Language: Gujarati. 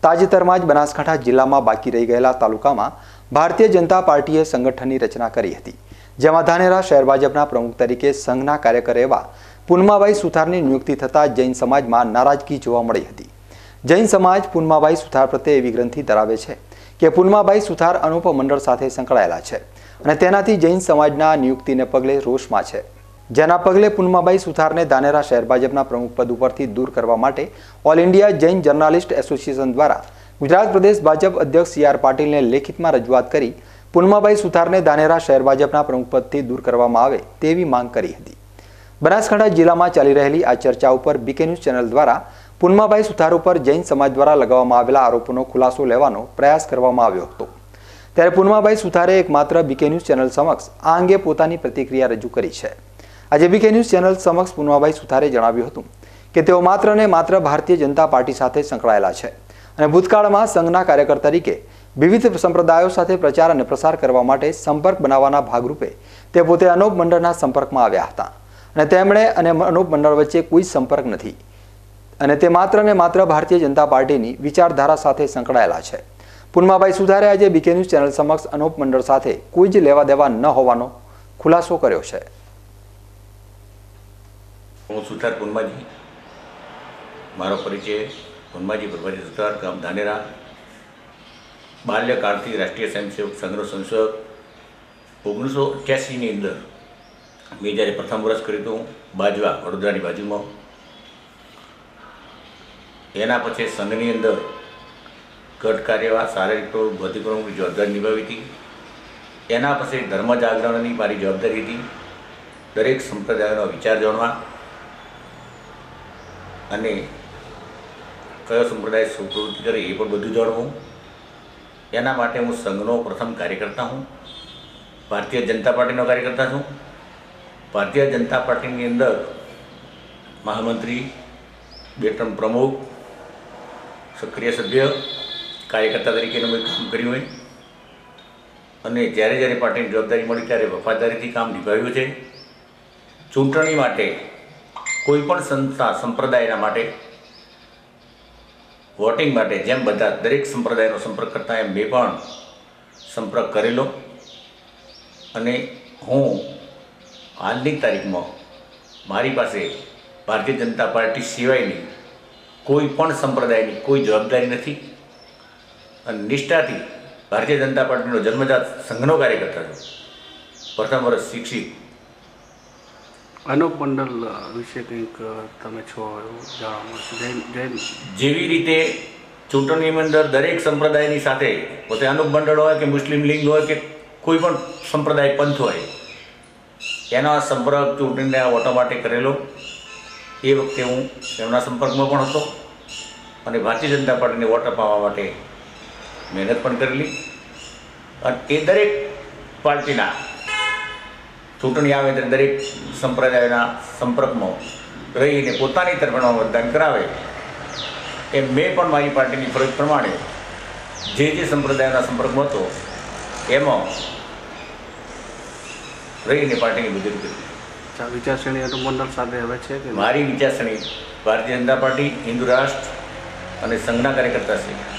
તાજેતરમાં જ બનાસકાંઠા જિલ્લામાં બાકી રહી ગયેલા તાલુકામાં ભારતીય જનતા પાર્ટીએ સંગઠનની રચના કરી હતી, જેમાં ધાનેરા શહેર ભાજપના પ્રમુખ તરીકે સંઘના કાર્યકર એવા પૂનમાભાઈ સુથારની નિયુક્તિ થતાં જૈન સમાજમાં નારાજગી જોવા મળી હતી। જૈન સમાજ પૂનમાભાઈ સુથાર પ્રત્યે એવી ગ્રંથિ ધરાવે છે કે પૂનમાભાઈ સુથાર અનુપ મંડળ સાથે સંકળાયેલા છે અને તેનાથી જૈન સમાજના નિયુક્તિને પગલે રોષમાં છે, જેના પગલે પૂનમાભાઈ સુથારને ધાનેરા શહેર ભાજપના પ્રમુખ પદ ઉપરથી દૂર કરવા માટે all India Jain journalist association દ્વારા ગુજરાત પ્રદેશ ભાજપ અધ્યક્ષ CR પાટીલને લેખિતમાં રજૂઆત કરી પૂનમાભાઈ સુથારને ધાનેરા શહેર ભાજપના પ્રમુખ પદથી દૂર કરવામાં આવે તેવી માંગ કરી હતી। બનાસકાંઠા જિલ્લામાં ચાલી રહેલી આ ચર્ચા ઉપર BK ન્યૂઝ ચેનલ દ્વારા પૂનમાભાઈ સુથાર ઉપર જૈન સમાજ દ્વારા લગાવવામાં આવેલા આરોપોનો ખુલાસો લેવાનો પ્રયાસ કરવામાં આવ્યો હતો, ત્યારે પૂનમાભાઈ સુથારે એકમાત્ર BK ન્યૂઝ ચેનલ સમક્ષ આ અંગે પોતાની પ્રતિક્રિયા રજૂ કરી છે। આજે BK ન્યૂઝ ચેનલ સમક્ષ પૂનમાભાઈ સુથારે જણાવ્યું હતું કે તેઓ માત્ર ને માત્ર ભારતીય જનતા પાર્ટી સાથે સંકળાયેલા છે અને ભૂતકાળમાં સંઘના કાર્યકર તરીકે વિવિધ સંપ્રદાયો સાથે પ્રચાર અને પ્રસાર કરવા માટે સંપર્ક બનાવવાના ભાગરૂપે તે પોતે અનુપ મંડળના સંપર્કમાં આવ્યા હતા અને તેમણે અને અનુપ મંડળ વચ્ચે કોઈ સંપર્ક નથી અને તે માત્ર ને માત્ર ભારતીય જનતા પાર્ટીની વિચારધારા સાથે સંકળાયેલા છે। પૂનમાભાઈ સુથારે આજે BK ન્યૂઝ ચેનલ સમક્ષ અનુપ મંડળ સાથે કોઈ જ લેવા દેવા ન હોવાનો ખુલાસો કર્યો છે। હું સુથાર પૂનમાજી, મારો પરિચય પૂનમાજી પ્રભાજી સુથાર, ગામ ધાનેરા, બાલ્યકાળથી રાષ્ટ્રીય સ્વયંસેવક સંઘનો સંસદ 1988ની અંદર મેં જ્યારે પ્રથમ વર્ષ કર્યું હતું બાજવા, વડોદરાની બાજુમાં, એના પછી સંઘની અંદર ગઢ કાર્યવાહ, શારીરિક ભૌતિક પ્રમુખની જવાબદારી નિભાવી હતી। એના પછી ધર્મ જાગરણની મારી જવાબદારી હતી, દરેક સંપ્રદાયોનો વિચાર જાણવા અને કયો સંપ્રદાય શું પ્રવૃત્તિ કરે એ પણ બધું જાણવું। એના માટે હું સંઘનો પ્રથમ કાર્યકર્તા હું, ભારતીય જનતા પાર્ટીનો કાર્યકર્તા છું। ભારતીય જનતા પાર્ટીની અંદર મહામંત્રી, 2 ટર્મ પ્રમુખ, સક્રિય સભ્ય, કાર્યકર્તા તરીકેનું મેં કામ કર્યું હોય અને જ્યારે જ્યારે પાર્ટીની જવાબદારી મળી ત્યારે વફાદારીથી કામ નિભાવ્યું છે। ચૂંટણી માટે કોઈ પણ સંસ્થા સંપ્રદાયના માટે વોટિંગ માટે જેમ બધા દરેક સંપ્રદાયનો સંપર્ક કરતા એમ મેં પણ સંપર્ક કરેલો અને હું હાલની તારીખમાં મારી પાસે ભારતીય જનતા પાર્ટી સિવાયની કોઈ પણ સંપ્રદાયની કોઈ જવાબદારી નથી અને નિષ્ઠાથી ભારતીય જનતા પાર્ટીનો જન્મજાત સંઘનો કાર્યકર્તા છું। પ્રથમ વર્ષ શિક્ષિત। અનુપ મંડળ વિશે કંઈક તમે છો એવું જાણવા મળશે? જેવી રીતે ચૂંટણીની અંદર દરેક સંપ્રદાયની સાથે પોતે અનુપ મંડળ હોય કે મુસ્લિમ લીગ હોય કે કોઈ પણ સંપ્રદાય પંથ હોય એનો સંપર્ક ચૂંટણીના વોટો માટે કરેલો। એ વખતે હું એમના સંપર્કમાં પણ હતો અને ભારતીય જનતા પાર્ટીને વોટ અપાવવા માટે મહેનત પણ કરેલી અને એ દરેક પાર્ટીના ચૂંટણી આવે ત્યારે દરેક સંપ્રદાયના સંપર્કમાં રહીને પોતાની તરફેણમાં મતદાન કરાવે એ મેં પણ મારી પાર્ટીની ફરજ પ્રમાણે જે સંપ્રદાયના સંપર્કમાં હતો એમાં રહીને પાર્ટીની મદદ કરી। વિચારશ્રેણી અનુપ મંડળ સાથે હવે છે કે? મારી વિચારશ્રેણી ભારતીય જનતા પાર્ટી, હિન્દુ રાષ્ટ્ર અને સંઘના કાર્યકર્તા છે।